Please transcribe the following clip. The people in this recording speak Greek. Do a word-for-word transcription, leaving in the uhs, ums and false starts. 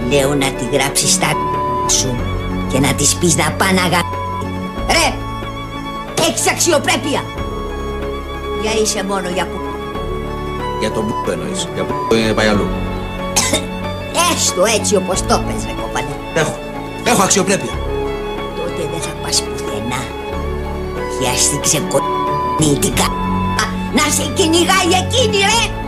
Λέω να τη γράψεις στα σου και να της πεις να πά να γα... Ρε! Έχεις αξιοπρέπεια! Για είσαι μόνο για που... Για τον που εννοείς, για που είναι πάει αλλού. Έστω έτσι όπως το πες, ρε κοπανέ. Έχω, έχω αξιοπρέπεια. Τότε δεν θα πας πουθενά. Χιάστηκε ξεκο... να σε κυνηγάει εκείνη, ρε!